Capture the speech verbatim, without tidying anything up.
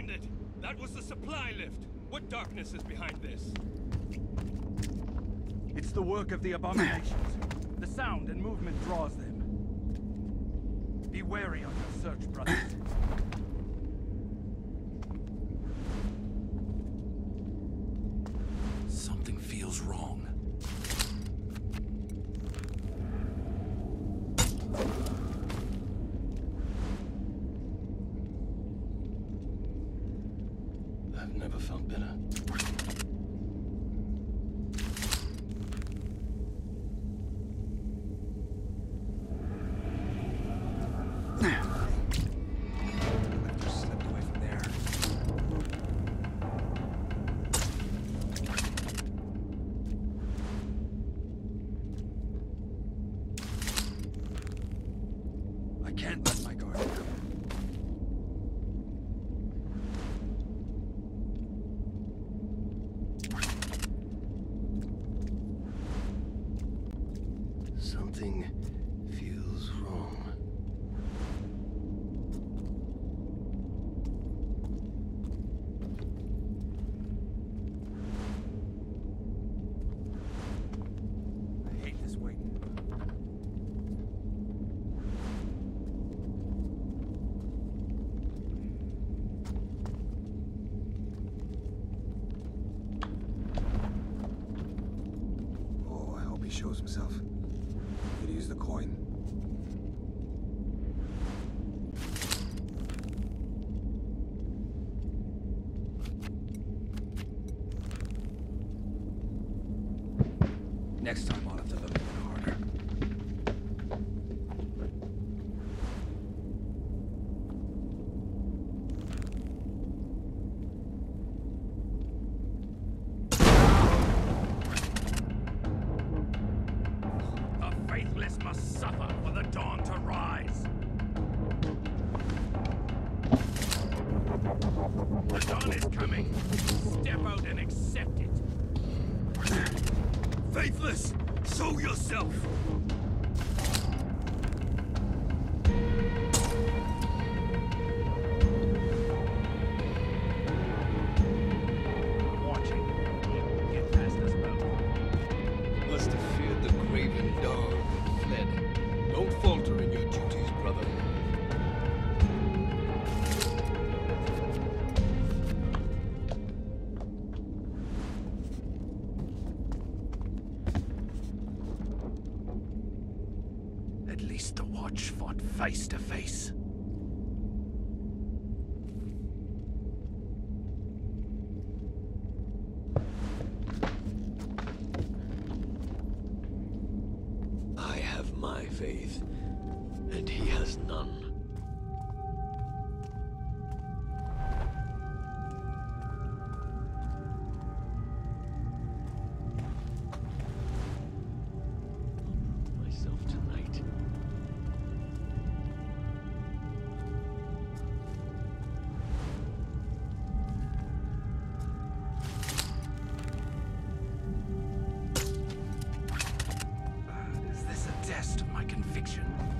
Splendid! That was the supply lift. What darkness is behind this? It's the work of the abominations. The sound and movement draws them. Be wary on your search, brothers. Something feels wrong. I've never felt better. Can't let my guard down. Something feels wrong. I hate this waiting. He shows himself. Could use the coin. Next time I'll have to look even harder. Faithless must suffer for the dawn to rise. The dawn is coming. Step out and accept it. Faithless, show yourself. I'm watching. Get past this mountain. Must have feared the craven dawn and fled. Don't falter in your duties, brother. At least the Watch fought face to face. I have my faith, and he has none. Myself tonight. Is this a test of my conviction?